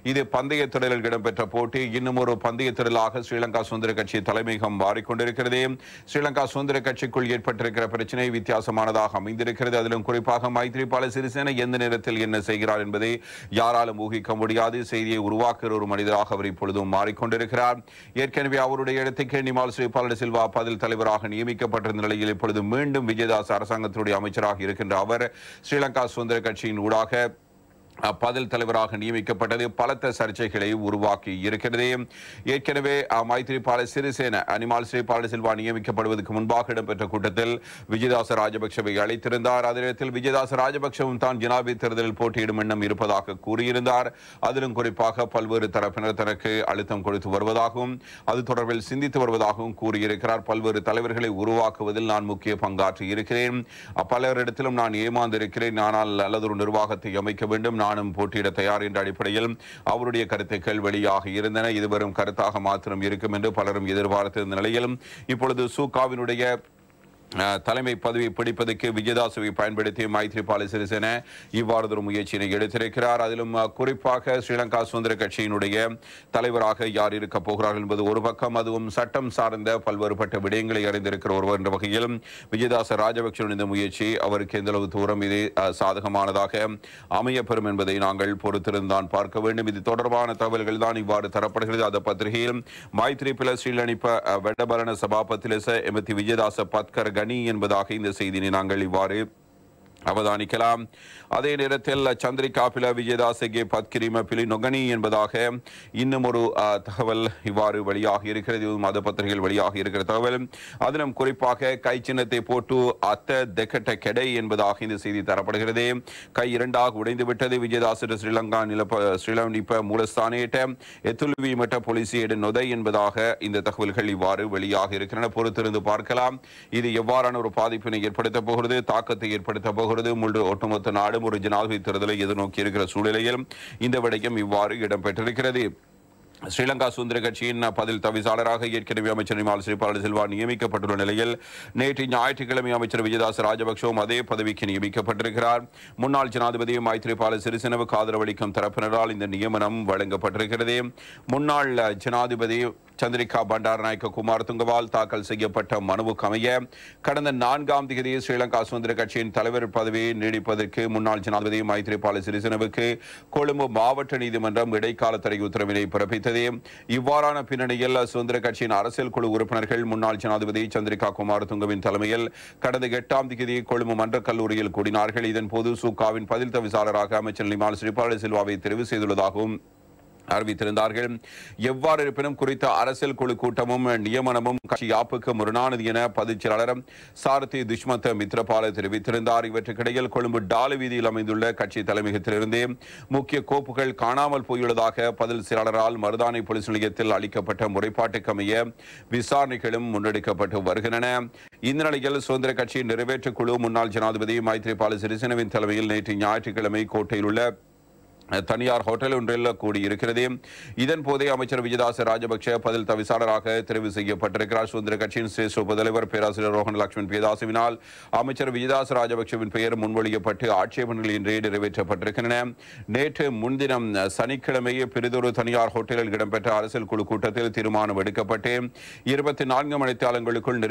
இது பந்தய திடலில் இடம்பெற்ற போட்டி. இன்னும் ஒரு பந்தய திடலாக ஸ்ரீலங்கா சுதந்திர கட்சி தலைமையகம் மாறிக்கொண்டிருக்கிறது. ஸ்ரீலங்கா சுதந்திர கட்சிக்குள் ஏற்பட்டிருக்கிற பிரச்சனை வித்தியாசமானதாக அமைந்திருக்கிறது. அதிலும் குறிப்பாக மைத்ரிபால சிறிசேன எந்த நேரத்தில் என்ன செய்கிறார் என்பதை யாராலும் ஊகிக்க முடியாது. செய்தியை உருவாக்குகிற ஒரு மனிதராக அவர் இப்பொழுதும் மாறிக்கொண்டிருக்கிறார். ஏற்கனவே அவருடைய இடத்துக்கு நிமால் ஸ்ரீபால சில்வா பதில் தலைவராக நியமிக்கப்பட்டிருந்த நிலையில் இப்பொழுது மீண்டும் விஜயதாஸ் அரசாங்கத்தினுடைய அமைச்சராக இருக்கின்ற அவர் ஸ்ரீலங்கா சுதந்திர கட்சியின் ஊடாக பதில் தலைவராக நியமிக்கப்பட்டது பலத்த சர்ச்சைகளை உருவாக்கி இருக்கிறது. ஏற்கனவே மைத்ரிபால சிறிசேன நிமால் ஸ்ரீபால சில்வா நியமிக்கப்படுவதற்கு முன்பாக இடம்பெற்ற கூட்டத்தில் விஜயதாச ராஜபக்சவை அழைத்திருந்தார். அதே நேரத்தில் விஜயதாச ராஜபக்சவும் தான் ஜனாதிபதி தேர்தலில் போட்டியிடும் எண்ணம் இருப்பதாக கூறியிருந்தார். அதிலும் குறிப்பாக பல்வேறு தரப்பினர் தனக்கு அழுத்தம் கொடுத்து வருவதாகவும் அது தொடர்பில் சிந்தித்து வருவதாகவும் கூறியிருக்கிறார். பல்வேறு தலைவர்களை உருவாக்குவதில் நான் முக்கிய பங்காற்றி இருக்கிறேன். பலரிடத்திலும் நான் ஏமாந்திருக்கிறேன். ஆனால் நல்லதொரு நிர்வாகத்தை அமைக்க வேண்டும், நானும் போட்டியிட தயார் என்ற அடிப்படையில் அவருடைய கருத்துக்கள் வெளியாக இருந்தன. இது வெறும் கருத்தாக மாத்திரம் இருக்கும் என்று பலரும் எதிர்பார்த்திருந்த நிலையிலும் இப்பொழுது சூகாவினுடைய தலைமை பதவி பிடிப்பதற்கு விஜயதாசவை பயன்படுத்தி மைத்ரிபால சிறிசேன இவ்வாறு ஒரு முயற்சியினை எடுத்திருக்கிறார். அதிலும் குறிப்பாக ஸ்ரீலங்கா சுதந்திர கட்சியினுடைய தலைவராக யார் இருக்க போகிறார்கள் என்பது ஒரு பக்கம், அதுவும் சட்டம் சார்ந்த பல்வேறுபட்ட விடயங்களை அறிந்திருக்கிற ஒருவர் என்ற வகையில் விஜயதாச ராஜபக்சவின் இந்த முயற்சி அவருக்கு எந்தளவு தூரம் இது சாதகமானதாக அமையப்பெறும் என்பதை நாங்கள் பொறுத்திருந்தான் பார்க்க வேண்டும். இது தொடர்பான தகவல்கள் தான் இவ்வாறு தரப்படுகிறது. அந்த பத்திரிகையில் மைத்ரிபால ஸ்ரீலனிப்ப வெடபலன சபாபத்திலேச எமதி விஜயதாச பத்கர் கனி என்பதாக இந்த செய்தியை நாங்கள் இவ்வாறு அவதானிக்கலாம். அதே நேரத்தில் சந்திரிகா பில விஜயதாசகே பத்கிரிம பிலி நொகனி என்பதாக இன்னும் ஒரு தகவல் இவ்வாறு வெளியாக இருக்கிறது. மத பத்திரிகைகள் வெளியாக இருக்கிற தகவல். அதிலும் குறிப்பாக கை சின்னத்தை போட்டு அத்த தெக்கட்ட கெடை என்பதாக இந்த செய்தி தரப்படுகிறது. கை இரண்டாக உடைந்து விட்டது. விஜயதாச ஸ்ரீலங்கா ஸ்ரீலனிப்ப மூலஸ்தானேட்ட எத்துல்வி மட்ட போலீசியேடு நொதை என்பதாக இந்த தகவல்கள் இவ்வாறு வெளியாக இருக்கின்றன. பொறுத்திருந்து பார்க்கலாம் இது எவ்வாறான ஒரு பாதிப்பினை ஏற்படுத்த போகிறது, தாக்கத்தை ஏற்படுத்த போகிறது. முழு ஒட்டுமொத்த நாடும் ஒரு ஜனாதிபதி தேர்தலை எதிர்நோக்கி இருக்கிற சூழ்நிலையில் இந்த விடயம் இவ்வாறு இடம்பெற்றிருக்கிறது. ஸ்ரீலங்கா சுதந்திர கட்சியின் பதில் தவிசாளராக ஏற்கனவே அமைச்சர் நிமால் ஸ்ரீபால சில்வா நியமிக்கப்பட்டுள்ள நிலையில் நேற்று ஞாயிற்றுக்கிழமை அமைச்சர் விஜயதாச ராஜபக்சவும் அதே பதவிக்கு நியமிக்கப்பட்டிருக்கிறார். முன்னாள் ஜனாதிபதி மைத்ரிபால சிறிசேனவுக்கு ஆதரவளிக்கும் தரப்பினரால் இந்த நியமனம் வழங்கப்பட்டிருக்கிறது. முன்னாள் ஜனாதிபதி சந்திரிகா பண்டாரநாயக்க குமார் துங்கவால் தாக்கல் செய்யப்பட்ட மனுவுக்கு அமைய கடந்த 4ஆம் தேதி ஸ்ரீலங்கா சுதந்திர கட்சியின் தலைவர் பதவியை நீடிப்பதற்கு முன்னாள் ஜனாதிபதி மைத்ரிபால சிறிசேனவுக்கு கொழும்பு மாவட்ட நீதிமன்றம் இடைக்கால தடை உத்தரவினை பிறப்பித்தது. இவ்வாறான பின்னணியில் சுதந்திர கட்சியின் அரசியல் குழு உறுப்பினர்கள் முன்னாள் ஜனாதிபதி சந்திரிகா குமார் துங்கவின் தலைமையில் கடந்த 8ஆம் தேதி கொழும்பு மன்றக் கல்லூரியில் கூடினார்கள். இதன்போது சூகாவின் பதில் தவிசாளராக அமைச்சர் நிமால் ஸ்ரீபால சில்வாவை தெரிவு செய்துள்ளதாகவும் அறிவித்திருந்தார்கள். எவ்வாறு இருப்பினும் குறித்த அரசியல் குழு கூட்டமும் நியமனமும் கட்சி யாப்புக்கு முரணானது என பொதுச் செயலாளர் சாரதி துஷ்மந்த மித்ரபால தெரிவித்திருந்தார். இவற்றுக்கிடையில் கொழும்பு டாலு வீதியில் அமைந்துள்ள கட்சி தலைமையகத்திலிருந்து முக்கிய கோப்புகள் காணாமல் போயுள்ளதாக பதில் செயலாளரால் மருதானை போலீஸ் நிலையத்தில் அளிக்கப்பட்ட முறைப்பாட்டுக்கு அமைய விசாரணைகளும் முன்னெடுக்கப்பட்டு வருகின்றன. இந்த நிலையில் சுதந்திர கட்சியின் நிறைவேற்றுக் குழு முன்னாள் ஜனாதிபதி மைத்ரிபால சிறிசேனவின் தலைமையில் நேற்று ஞாயிற்றுக்கிழமை கோட்டையில் உள்ள தனியார் ஹோட்டல் ஒன்றில் கூடியிருக்கிறது. இதன் போதே அமைச்சர் விஜயதாச ராஜபக்ஷ பதில் தவிசாளராக தெரிவு செய்யப்பட்டிருக்கிறார். சுதந்திர கட்சியின் சிரேஷ்ட உபதலைவர் பேராசிரியர் ரோஹன் லட்சுமண் பேதாசுவினால் அமைச்சர் விஜயதாச ராஜபக்ஷவின் பெயர் முன்மொழியப்பட்டு ஆட்சேபனைகள் இன்றே நிறைவேற்றப்பட்டிருக்கின்றன. நேற்று முன்தினம் சனிக்கிழமை பெரிதொரு தனியார் ஹோட்டலில் இடம்பெற்ற அரசியல் குழு கூட்டத்தில் தீர்மானம் எடுக்கப்பட்டு 24 மணித்தாளங்களுக்குள்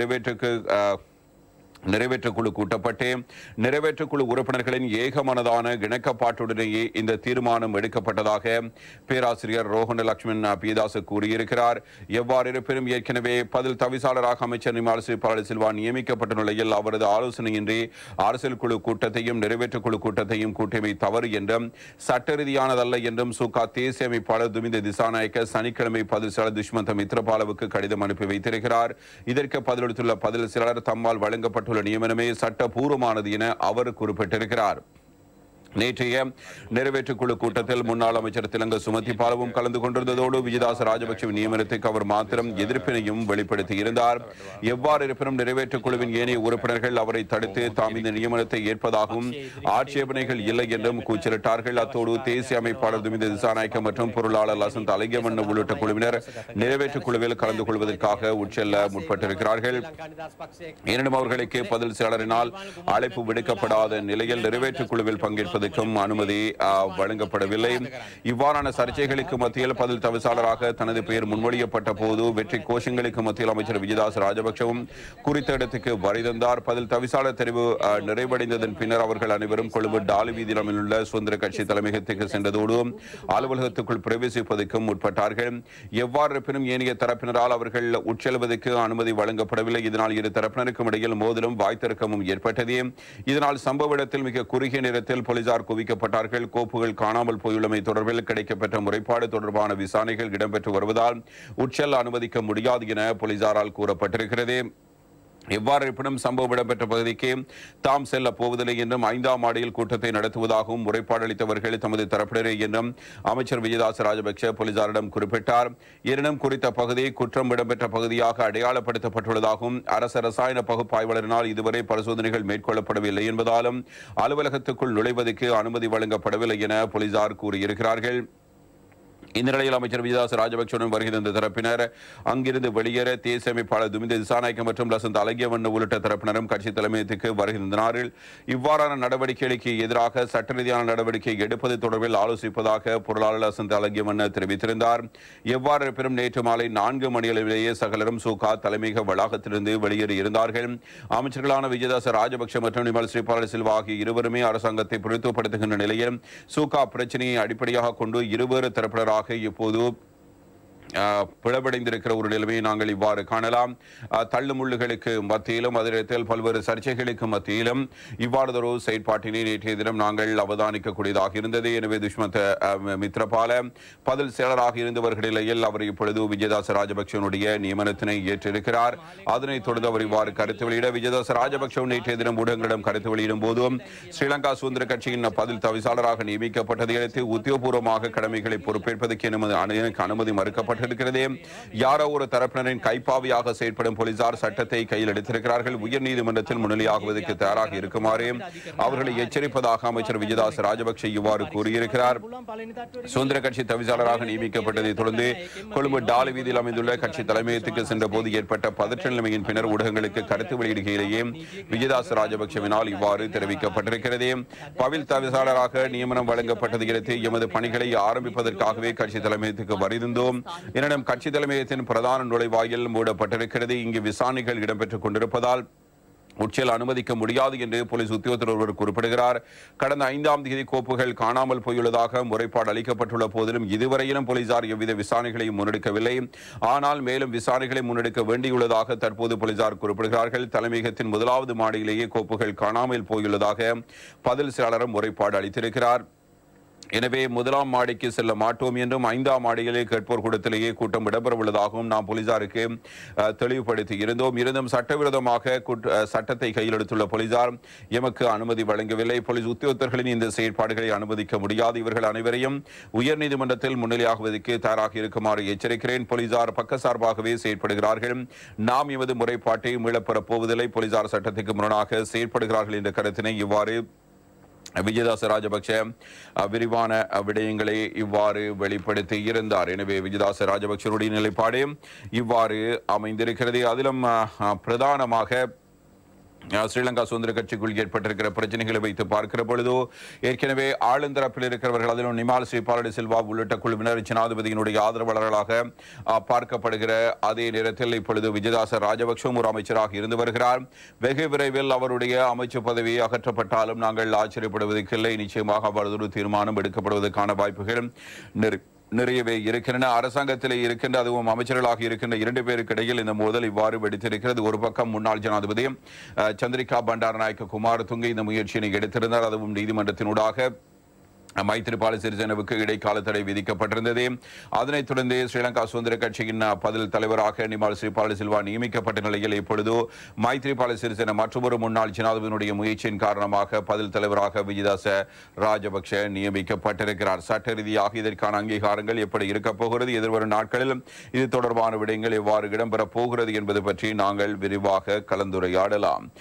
நிறைவேற்றுக்குழு கூட்டப்பட்டு நிறைவேற்றுக்குழு உறுப்பினர்களின் ஏகமனதான இணக்கப்பாட்டுடனேயே இந்த தீர்மானம் எடுக்கப்பட்டதாக பேராசிரியர் ரோஹன் லட்சுமண் பியதாச கூறியிருக்கிறார். எவ்வாறு இருப்பினும் ஏற்கனவே பதில் தவிசாளராக அமைச்சர் நிமால் ஸ்ரீபால சில்வா நியமிக்கப்பட்ட நிலையில் அவரது ஆலோசனையின்றி அரசியல் குழு கூட்டத்தையும் நிறைவேற்றுக்குழு கூட்டத்தையும் கூட்டியமை தவறு என்றும் சட்ட ரீதியானதல்ல என்றும் சூகா தேசிய அமைப்பாளர் துமிந்த திசாநாயக்க சனிக்கிழமை பதில் செயலாளர் துஷ்மந்த மித்ரபாலவுக்கு கடிதம் அனுப்பி வைத்திருக்கிறார். இதற்கு பதிலளித்துள்ள பதில் செயலாளர் தம்மால் வழங்கப்பட்ட நியமனமே சட்டபூர்வமானது என அவர் குறிப்பிட்டிருக்கிறார். நேற்றைய நிறைவேற்றுக்குழு கூட்டத்தில் முன்னாள் அமைச்சர் திலங்க சுமதிபாலவும் கலந்து கொண்டிருந்ததோடு விஜயதாச ராஜபக்சவின் நியமனத்துக்கு அவர் மாத்திரம் எதிர்ப்பினையும் வெளிப்படுத்தியிருந்தார். எவ்வாறு இருப்பினும் நிறைவேற்றுக்குழுவின் ஏனைய உறுப்பினர்கள் அவரை தடுத்து தாம் இந்த நியமனத்தை ஏற்பதாகவும் ஆட்சேபனைகள் இல்லை என்றும் கூச்சலிட்டார்கள். அத்தோடு தேசிய அமைப்பாளர் துமிந்த திசாநாயக்க மற்றும் பொருளாளர் லசந்த் அலங்கமன்ன உள்ளிட்ட குழுவினர் நிறைவேற்றுக்குழுவில் கலந்து கொள்வதற்காக உட்செல்ல முற்பட்டிருக்கிறார்கள். எனினும் அவர்களுக்கு பதில் செயலாளரினால் அழைப்பு விடுக்கப்படாத நிலையில் நிறைவேற்றுக்குழுவில் பங்கேற்பது வைத்திருப்பதற்கும் அனுமதி வழங்கப்படவில்லை. இவ்வாறான சர்ச்சைகளுக்கு மத்தியில் பதில் தவிசாளராக தனது பெயர் முன்மொழியப்பட்ட போது வெற்றி கோஷங்களுக்கு மத்தியில் அமைச்சர் விஜயதாஸ் ராஜபக்சவும் குறித்த இடத்துக்கு வரி தந்தார். பதில் தவிசாளர் தெரிவு நிறைவடைந்ததன் பின்னர் அவர்கள் அனைவரும் கொழும்பு டாலி வீதியில் அமைந்துள்ள சுதந்திர கட்சி தலைமையகத்துக்கு சென்றதோடு அலுவலகத்துக்குள் பிரவேசிப்பதற்கும் முற்பட்டார்கள். எவ்வாறு இருப்பினும் ஏனைய தரப்பினரால் அவர்கள் உட்செல்வதற்கு அனுமதி வழங்கப்படவில்லை. இதனால் இரு தரப்பினருக்கும் இடையில் மோதலும் வாய்த்திறக்கமும் ஏற்பட்டது. இதனால் சம்பவ இடத்தில் மிக குறுகிய நேரத்தில் போலீசார் குவிக்கப்பட்டார்கள். கோப்புகள் காணாமல் போயுள்ளமை தொடர்பில் கிடைக்கப்பெற்ற முறைப்பாடு தொடர்பான விசாரணைகள் இடம்பெற்று வருவதால் உட்செல்ல அனுமதிக்க முடியாது என போலீசாரால் கூறப்பட்டிருக்கிறது. எவ்வாறு இருப்பினும் சம்பவம் இடம்பெற்ற பகுதிக்கு தாம் செல்ல போவதில்லை என்றும் 5ஆம் மாடியில் கூட்டத்தை நடத்துவதாகவும் முறைப்பாடு அளித்தவர்கள் தமது தரப்பினரே என்றும் அமைச்சர் விஜயதாஸ் ராஜபக்ச போலீசாரிடம் குறிப்பிட்டார். எனினும் குறித்த பகுதி குற்றம் இடம்பெற்ற பகுதியாக அடையாளப்படுத்தப்பட்டுள்ளதாகவும் அரசு ரசாயன பகுப்பாய்வாளரினால் இதுவரை பரிசோதனைகள் மேற்கொள்ளப்படவில்லை என்பதாலும் அலுவலகத்துக்குள் நுழைவதற்கு அனுமதி வழங்கப்படவில்லை என போலீசார் கூறியிருக்கிறார்கள். இந்த நிலையில் அமைச்சர் விஜயதாஸ் ராஜபக்சவுடன் வருகை தந்த தரப்பினர் அங்கிருந்து வெளியேற தேசிய அமைப்பாளர் துமிந்த திசாநாயக்க மற்றும் லசந்த் அழகியவண்ண உள்ளிட்ட தரப்பினரும் கட்சி தலைமையத்துக்கு வருகை தந்தனார்கள். இவ்வாறான நடவடிக்கைகளுக்கு எதிராக சட்ட ரீதியான நடவடிக்கை எடுப்பது தொடர்பில் ஆலோசிப்பதாக பொருளாளர் லசந்த் அழகியவண்ண தெரிவித்திருந்தார். எவ்வாறு இருப்பினும் நேற்று மாலை 4 மணியளவிலேயே சகலரும் சூகா தலைமையக வளாகத்திலிருந்து வெளியேறி இருந்தார்கள். அமைச்சர்களான விஜயதாஸ் ராஜபக்ச மற்றும் நிமல் ஸ்ரீபால சில்வா ஆகிய இருவருமே அரசாங்கத்தை பிரதித்துவப்படுத்துகின்ற நிலையில் சூகா பிரச்சனையை அடிப்படையாக கொண்டு இருவேறு தரப்பினராக இப்போது பிளவடைந்திருக்கிற ஒரு நிலைமையை நாங்கள் இவ்வாறு காணலாம். தள்ளுமுள்ளுகளுக்கு மத்தியிலும் அதில் பல்வேறு சர்ச்சைகளுக்கு மத்தியிலும் இவ்வாறு செயற்பாட்டினை நேற்றைய தினம் நாங்கள் அவதானிக்கக்கூடியதாக இருந்தது. எனவே துஷ்மந்த் மித்ரபால பதில் செயலராக இருந்தவர்கள் நிலையில் அவர் இப்பொழுது விஜயதாஸ் ராஜபக்சனுடைய நியமனத்தினை ஏற்றிருக்கிறார். அதனைத் தொடர்ந்து அவர் இவ்வாறு கருத்து வெளியிட விஜயதாஸ் ராஜபக்ச நேற்றைய தினம் ஊடகங்களிடம் கருத்து வெளியிடும் போதும் ஸ்ரீலங்கா சுதந்திர கட்சியின் பதில் தவிசாளராக நியமிக்கப்பட்டதை அடுத்து உத்தியோகபூர்வமாக கடமைகளை பொறுப்பேற்பதற்கு அனுமதி மறுக்கப்பட்டது இருக்கிறது. யாரோ ஒரு தரப்பினரின் கைப்பாவியாக செயல்படும் போலீசார் சட்டத்தை கையில் எடுத்திருக்கிறார்கள். உயர்நீதிமன்றத்தில் முன்னிலையாகுவதற்கு தயாராக இருக்குமாறு அவர்களை எச்சரிப்பதாக அமைச்சர் விஜயதாஸ் ராஜபக்ச இவ்வாறு கூறியிருக்கிறார். சுதந்திர கட்சி தவிசாளராக நியமிக்கப்பட்டதை தொடர்ந்து கொழும்பு டாலி வீதியில் அமைந்துள்ள கட்சி தலைமையகத்துக்கு சென்ற போது ஏற்பட்ட பதற்ற நிலைமையின் பின்னர் ஊடகங்களுக்கு கருத்து வெளியிடுகையிலேயே விஜயதாஸ் ராஜபக்சவினால் இவ்வாறு தெரிவிக்கப்பட்டிருக்கிறது. பவில் தவிசாளராக நியமனம் வழங்கப்பட்டதை அடுத்து எமது பணிகளை ஆரம்பிப்பதற்காகவே கட்சி தலைமையகத்துக்கு வருகின்றோம். எனினும் கட்சி தலைமையகத்தின் பிரதான நுழைவாயில் மூடப்பட்டிருக்கிறது. இங்கு விசாரணைகள் இடம்பெற்றுக் கொண்டிருப்பதால் உட்செல்ல அனுமதிக்க முடியாது என்று போலீஸ் உத்தியோகத்தர் ஒருவர் குறிப்பிடுகிறார். கடந்த 5ஆம் தேதி கோப்புகள் காணாமல் போயுள்ளதாக முறைப்பாடு அளிக்கப்பட்டுள்ள போதிலும் இதுவரையிலும் போலீசார் எவ்வித விசாரணைகளையும் முன்னெடுக்கவில்லை. ஆனால் மேலும் விசாரணைகளை முன்னெடுக்க வேண்டியுள்ளதாக தற்போது போலீசார் குறிப்பிடுகிறார்கள். தலைமையகத்தின் 1வது மாடியிலேயே கோப்புகள் காணாமல் போயுள்ளதாக பதில் செயலாளர் முறைப்பாடு அளித்திருக்கிறார். எனவே 1ஆம் மாடிக்கு செல்ல மாட்டோம் என்றும் 5ஆம் மாடியிலே கேட்போர் கூடத்திலேயே கூட்டம் இடம்பெறவுள்ளதாகவும் நாம் போலீசாருக்கு தெளிவுபடுத்தி இருந்தும் சட்டவிரோதமாக சட்டத்தை கையில் எடுத்துள்ள போலீசார் எமக்கு அனுமதி வழங்கவில்லை. போலீஸ் உத்தியோகத்தர்களின் இந்த செயற்பாடுகளை அனுமதிக்க முடியாது. இவர்கள் அனைவரையும் உயர்நீதிமன்றத்தில் முன்னிலையாகுவதற்கு தயாராக இருக்குமாறு எச்சரிக்கிறேன். போலீசார் பக்கசார்பாகவே செயற்படுகிறார்கள். நாம் எமது முறைப்பாட்டை மீளப்பெறப் போவதில்லை. போலீசார் சட்டத்துக்கு முரணாக செயற்படுகிறார்கள் என்ற கருத்தினை இவ்வாறு விஜயதாஸ் ராஜபக்ச விரிவான விடயங்களை இவ்வாறு வெளிப்படுத்தி இருந்தார். எனவே விஜயதாஸ் ராஜபக்சருடைய நிலைப்பாடு இவ்வாறு அமைந்திருக்கிறது. அதிலும் பிரதானமாக ஸ்ரீலங்கா சுதந்திர கட்சிக்குள் ஏற்பட்டிருக்கிற பிரச்சனைகளை வைத்து பார்க்கிற பொழுது ஏற்கனவே ஆளுந்தரப்பில் இருக்கிறவர்கள் அதிலும் நிமால் ஸ்ரீபால சில்வா உள்ளிட்ட குழுவினர் ஜனாதிபதியினுடைய ஆதரவாளர்களாக பார்க்கப்படுகிற அதே நேரத்தில் இப்பொழுது விஜயதாஸ் ராஜபக்சவும் ஒரு அமைச்சராக இருந்து வருகிறார். வெகு விரைவில் அவருடைய அமைச்சு பதவி அகற்றப்பட்டாலும் நாங்கள் ஆச்சரியப்படுவதற்கில்லை. நிச்சயமாக அவரது தீர்மானம் எடுக்கப்படுவதற்கான வாய்ப்புகள் நிறையவே இருக்கின்றன. அரசாங்கத்திலே இருக்கின்ற அதுவும் அமைச்சர்களாக இருக்கின்ற 2 பேருக்கு இடையில் இந்த மோதல் இவ்வாறு வெடித்திருக்கிறது. ஒரு பக்கம் முன்னாள் ஜனாதிபதி சந்திரிகா பண்டாரநாயக்க குமாரதுங்க இந்த முயற்சியினை எடுத்திருந்தார். அதுவும் நீதிமன்றத்தினூடாக மைத்ரிபால சிறிசேனவுக்கு இடைக்கால தடை விதிக்கப்பட்டிருந்தது. அதனைத் தொடர்ந்து ஸ்ரீலங்கா சுதந்திர கட்சியின் பதில் தலைவராக நிமால் ஸ்ரீபால சில்வா நியமிக்கப்பட்ட நிலையில் இப்பொழுது மைத்ரிபால சிறிசேன மற்றொரு முன்னாள் ஜனாதிபதியினுடைய முயற்சியின் காரணமாக பதில் தலைவராக விஜயதாஸ் ராஜபக்ச நியமிக்கப்பட்டிருக்கிறார். சட்ட ரீதியாக இதற்கான அங்கீகாரங்கள் எப்படி இருக்கப் போகிறது, எதிர்வரும் நாட்களில் இது தொடர்பான விடயங்கள் எவ்வாறு இடம்பெறப் போகிறது என்பது பற்றி நாங்கள் விரிவாக கலந்துரையாடலாம்.